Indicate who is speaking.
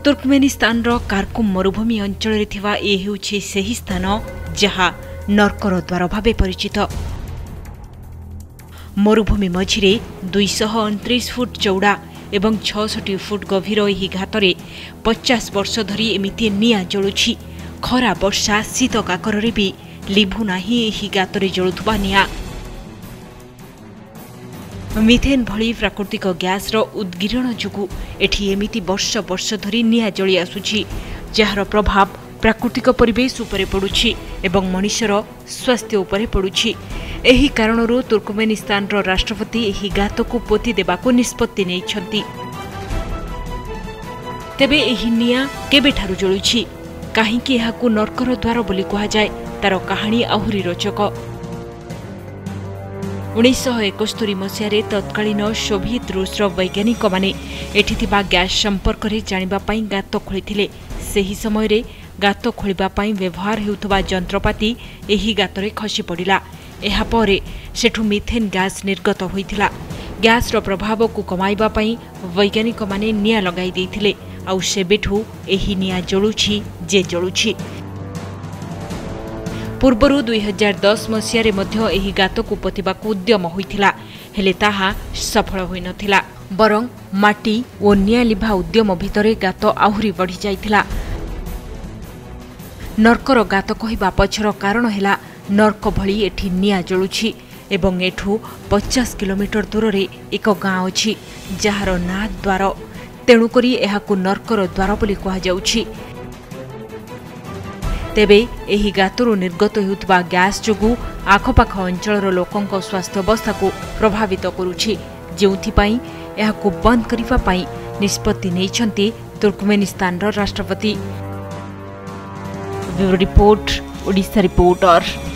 Speaker 1: Turkmenistan कारकुम मरुभूमि अंचल से स्थान जहाँ नर्कर द्वार भाव परिचित। मरुभूमि मझिरे 229 फुट चौड़ा एवं 66 फुट गभीर यह घातरे 50 वर्ष धरी एमिति निया जलुछि। खरा वर्षा शीत काकरे भी लिभु नाही एही गातरे जलुथुबा निया। मिथेन भली प्राकृतिक गैस रो उद्गिरण जुगु एठी एमिति वर्ष वर्ष धरी निया जली आसुछि, जार प्रभाव प्राकृतिक परिवेश उपरे पड़ुछि एवं मनुष्यर स्वास्थ्य उपरे पड़ुछि। एही कारणरो तुर्कमेनिस्तान रो राष्ट्रपति एही गात को पोति देबाको निष्पत्ति नेइछन्ति। तेबे एही निया केबेठारु जलुछि, काहीकि एहाकु नर्कर द्वार बोली कहा जाय, तार कहानी आहुरी रोचक। 1971 मसीह तत्कालीन सोभियत रूसर वैज्ञानिक माने एठी थिबा गैस संपर्क रे जानिबा पई गात खोलिथिले। सेही समय रे गात खोलिबा पई व्यवहार हेउथबा यंत्रपाती एही गातरे खसी पड़िला। एहा परे सेठु मिथेन गैस निर्गत होइथिला। गैस रो प्रभाव को कमाइबा पई वैज्ञानिक माने निया लगाई देथिले। आउ सेबेठु एही निया जळुछि जे जळुछि। पूर्वरु 2010 मसीह मध्य एही गात को पोतिबाकू उद्यम होइथिला, हेले ताहा सफल होई नथिला। बरं माटी ओ निया लिभा उद्यम भितरे गात आहुरी बढ़ी जाइथिला। नर्कर गात कहिबा पछर कारण हेला नर्क भली एठी निया जळुछि एवं एठू 50 किलोमीटर दूर रे एक गाँ अछि जहार ना द्वार। तेणुकरी एहाकू नर्कर द्वार बोली कहा जाउछि। तेबे एही गातरू निर्गत हेउथबा गैस जोगु आखपाख अंचलर लोकंक स्वास्थ्य अवस्था को प्रभावित करुछि, जेउथिपाई एहाकू बंद करिबा पाई निष्पत्ति नेइछन्ति तुर्कमेनिस्तान राष्ट्रपति। Bureau report, Odisha reporter.